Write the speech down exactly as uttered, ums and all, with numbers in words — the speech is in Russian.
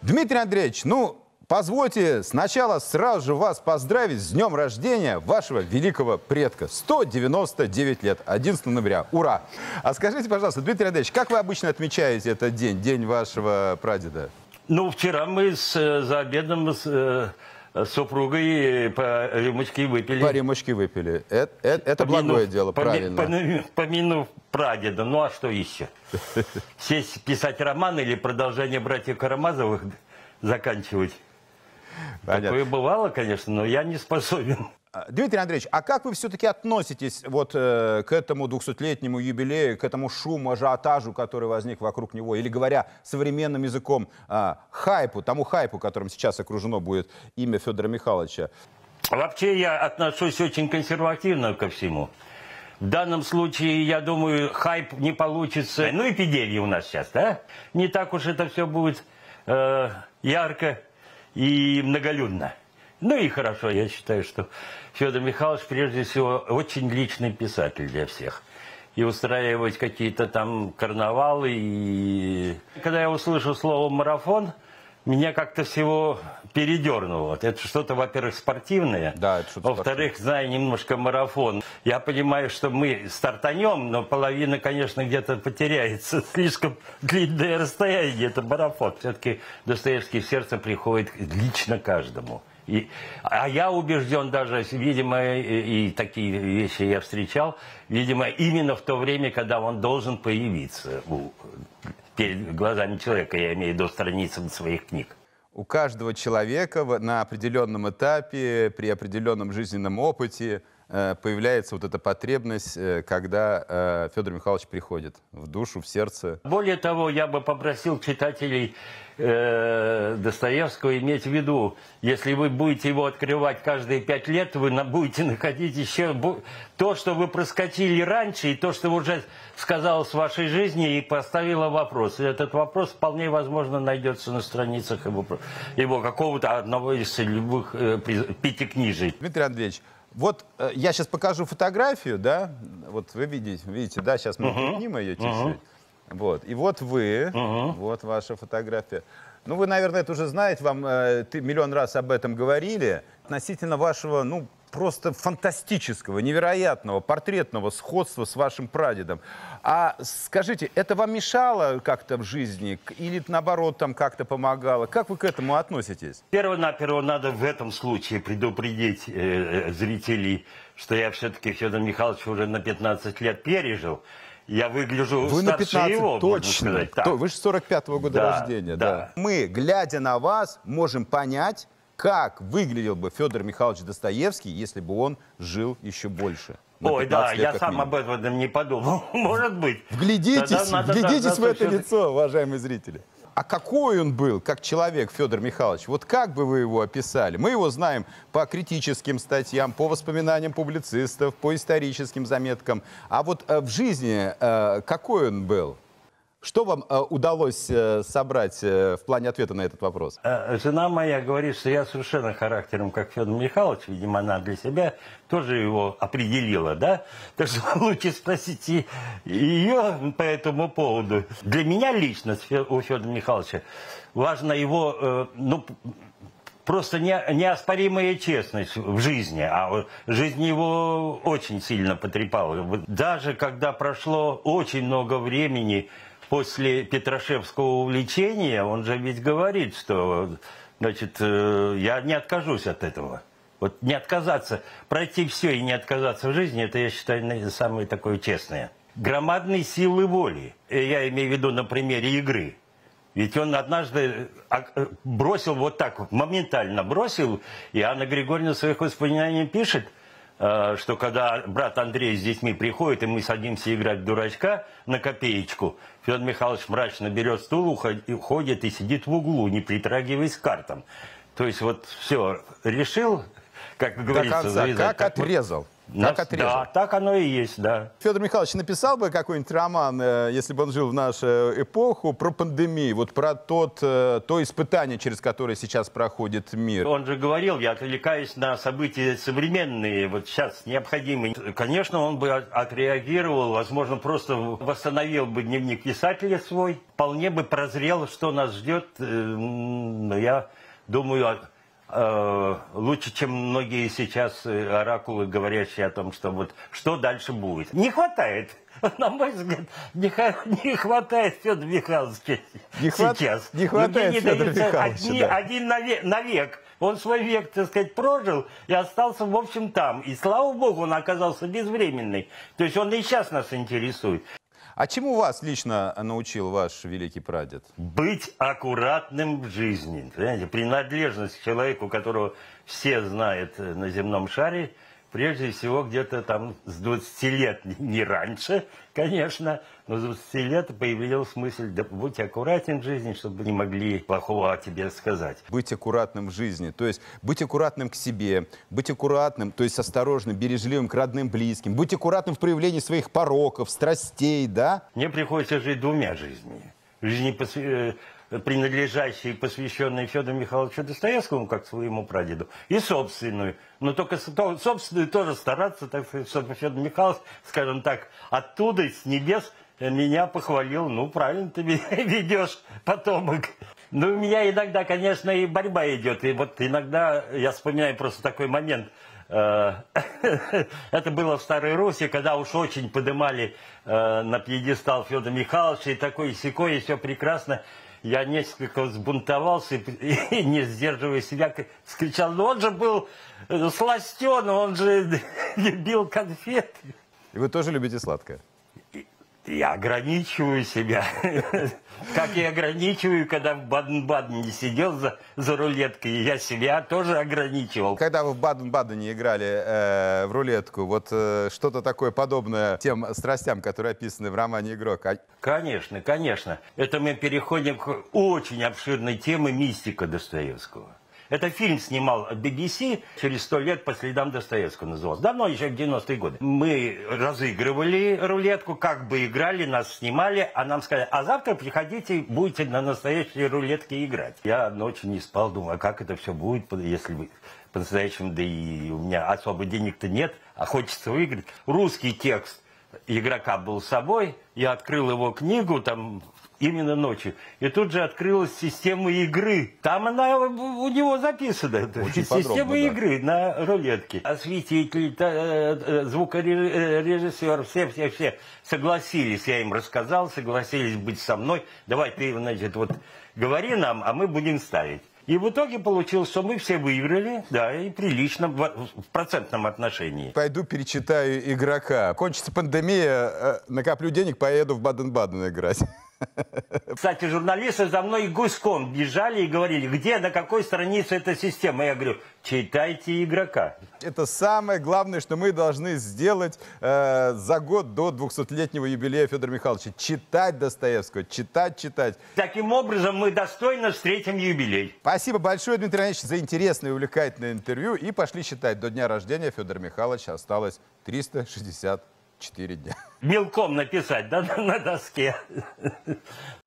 Дмитрий Андреевич, ну, позвольте сначала сразу же вас поздравить с днем рождения вашего великого предка. сто девяносто девять лет, одиннадцатого ноября. Ура! А скажите, пожалуйста, Дмитрий Андреевич, как вы обычно отмечаете этот день, день вашего прадеда? Ну, вчера мы с, за обедом с, с супругой по рюмочке выпили. По рюмочке выпили. Это, это, это помянув, благое дело, поми, правильно. Помянув, помянув прадеда, ну а что еще? Сесть писать роман или продолжение братьев Карамазовых заканчивать? Понятно. Такое бывало, конечно, но я не способен. Дмитрий Андреевич, а как вы все-таки относитесь вот э, к этому двухсотлетнему юбилею, к этому шуму, ажиотажу, который возник вокруг него, или, говоря современным языком, э, хайпу, тому хайпу, которым сейчас окружено будет имя Федора Михайловича? Вообще я отношусь очень консервативно ко всему. В данном случае, я думаю, хайп не получится. Ну, эпидемия у нас сейчас, да? Не так уж это все будет э, ярко и многолюдно. Ну и хорошо, я считаю, что Федор Михайлович, прежде всего, очень личный писатель для всех. И устраивать какие-то там карнавалы. И... Когда я услышал слово «марафон», меня как-то всего передернуло. Это что-то, во-первых, спортивное. Да, это что-то во-вторых, зная немножко марафон. Я понимаю, что мы стартанем, но половина, конечно, где-то потеряется. Слишком длинное расстояние, это марафон. Все-таки Достоевский в сердце приходит лично каждому. И, а я убежден даже, видимо, и, и такие вещи я встречал, видимо, именно в то время, когда он должен появиться у, перед глазами человека, я имею в виду страницы своих книг. У каждого человека на определенном этапе, при определенном жизненном опыте появляется вот эта потребность, когда Федор Михайлович приходит в душу, в сердце. Более того, я бы попросил читателей э, Достоевского иметь в виду, если вы будете его открывать каждые пять лет, вы будете находить еще то, что вы проскочили раньше, и то, что уже сказалось в вашей жизни и поставило вопрос. И этот вопрос вполне возможно найдется на страницах его, его какого-то одного из любых э, пятикнижий. Дмитрий Андреевич, вот э, я сейчас покажу фотографию, да, вот вы видите, видите, да, сейчас мы поднимем uh-huh. ее чуть-чуть, uh-huh. вот, и вот вы, uh-huh. вот ваша фотография. Ну, вы, наверное, это уже знаете, вам э, ты миллион раз об этом говорили, относительно вашего, ну, просто фантастического, невероятного, портретного сходства с вашим прадедом. А скажите, это вам мешало как-то в жизни или, наоборот, там как-то помогало? Как вы к этому относитесь? Перво-наперво надо в этом случае предупредить э, зрителей, что я все-таки Федор Михайлович уже на пятнадцать лет пережил. Я выгляжу вы старше на пятнадцать, его, точно. можно сказать. То, вы же сорок пятого года да, рождения. Да. Да. Мы, глядя на вас, можем понять, как выглядел бы Федор Михайлович Достоевский, если бы он жил еще больше. Ой, да, я сам минимум. об этом не подумал. Может быть. Вглядитесь, надо, вглядитесь да, в это лицо, уважаемые зрители. А какой он был, как человек, Федор Михайлович? Вот как бы вы его описали? Мы его знаем по критическим статьям, по воспоминаниям публицистов, по историческим заметкам. А вот э, в жизни э, какой он был? Что вам э, удалось э, собрать э, в плане ответа на этот вопрос? Жена моя говорит, что я совершенно характером, как Федор Михайлович. Видимо, она для себя тоже его определила, да? Так что лучше спросите ее по этому поводу. Для меня лично у Федора Михайловича важна его, э, ну, просто не, неоспоримая честность в жизни. А жизнь его очень сильно потрепала. Даже когда прошло очень много времени после Петрашевского увлечения, он же ведь говорит, что, значит, я не откажусь от этого. Вот не отказаться, пройти все и не отказаться в жизни, это, я считаю, самое такое честное. Громадной силы воли. Я имею в виду на примере игры. Ведь он однажды бросил вот так вот, моментально бросил, и Анна Григорьевна в своих воспоминаниях пишет, что когда брат Андрей с детьми приходит, и мы садимся играть в дурачка на копеечку, Федор Михайлович мрачно берет стул, уходит и сидит в углу, не притрагиваясь к картам. То есть вот все, решил, как говорится, до конца, завязать. как отрезал. Нас- отрежет. Да, так оно и есть, да. Федор Михайлович написал бы какой-нибудь роман, э, если бы он жил в нашу эпоху, про пандемию, вот про тот, э, то испытание, через которое сейчас проходит мир. Он же говорил, я отвлекаюсь на события современные, вот сейчас необходимые. Конечно, он бы от- отреагировал, возможно, просто восстановил бы дневник писателя свой, вполне бы прозрел, что нас ждет. Э, м, Но я думаю, э, лучше, чем многие сейчас э, оракулы, говорящие о том, что вот что дальше будет. Не хватает. На мой взгляд, не, ха- не хватает Федора Михайловича Не хват- сейчас. не хватает Мне не Фёдора дается Михайловича, одни- да. один навек, навек. Он свой век, так сказать, прожил и остался, в общем, там. И слава богу, он оказался безвременный. То есть он и сейчас нас интересует. А чему вас лично научил ваш великий прадед? Быть аккуратным в жизни. Понимаете, принадлежность к человеку, которого все знают э, на земном шаре, прежде всего где-то там с двадцати лет, не раньше, конечно, но с двадцати лет появилась мысль, да будь аккуратен в жизни, чтобы не могли плохого о тебе сказать. Быть аккуратным в жизни, то есть быть аккуратным к себе, быть аккуратным, то есть осторожным, бережливым к родным, близким, быть аккуратным в проявлении своих пороков, страстей, да? Мне приходится жить двумя жизнями. Жизни, посвя- э, принадлежащей и посвященной Федору Михайловичу Достоевскому, как своему прадеду, и собственную. Но только с- то- собственную тоже стараться, так сказать, чтобы Федор Михайлович, скажем так, оттуда, с небес, э, меня похвалил. Ну, правильно ты меня ведешь, потомок. Ну, у меня иногда, конечно, и борьба идет. И вот иногда я вспоминаю просто такой момент. Э, Это было в Старой Руси, когда уж очень поднимали э, на пьедестал Федора Михайловича, и такой, и сякой, и все прекрасно. Я несколько взбунтовался и, и, не сдерживая себя, к- скричал, ну он же был э, сластен, он же любил конфеты. И вы тоже любите сладкое? Я ограничиваю себя, как и ограничиваю, когда в Баден-Бадене сидел за, за рулеткой, я себя тоже ограничивал. Когда вы в Баден-Бадене играли э, в рулетку, вот э, что-то такое подобное тем страстям, которые описаны в романе «Игрок». А- Конечно, конечно. Это мы переходим к очень обширной теме мистика Достоевского. Это фильм снимал би би си через сто лет по следам Достоевского назывался. Давно, еще в девяностые годы. Мы разыгрывали рулетку, как бы играли, нас снимали, а нам сказали, а завтра приходите, будете на настоящей рулетке играть. Я ночью не спал, думаю, а как это все будет, если вы по-настоящему, да и у меня особо денег-то нет, а хочется выиграть. Русский текст игрока был с собой, я открыл его книгу, там именно ночью. И тут же открылась система игры. Там она у него записана. Очень Система подробно, да. игры на рулетке. Осветитель, та- э, звукорежиссер, все-все-все согласились. Я им рассказал, согласились быть со мной. Давай ты, значит, вот говори нам, а мы будем ставить. И в итоге получилось, что мы все выиграли, да, и прилично, в, в процентном отношении. Пойду перечитаю «Игрока». Кончится пандемия, э, накоплю денег, поеду в Баден-Баден играть. Кстати, журналисты за мной гуськом бежали и говорили, где, на какой странице эта система. Я говорю, читайте «Игрока». Это самое главное, что мы должны сделать э, за год до двухсотлетнего юбилея Федора Михайловича. Читать Достоевского, читать, читать. Таким образом, мы достойно встретим юбилей. Спасибо большое, Дмитрий Леонидович, за интересное и увлекательное интервью. И пошли считать. До дня рождения Федора Михайловича осталось триста шестьдесят четыре дня. Мелком написать, да, на доске.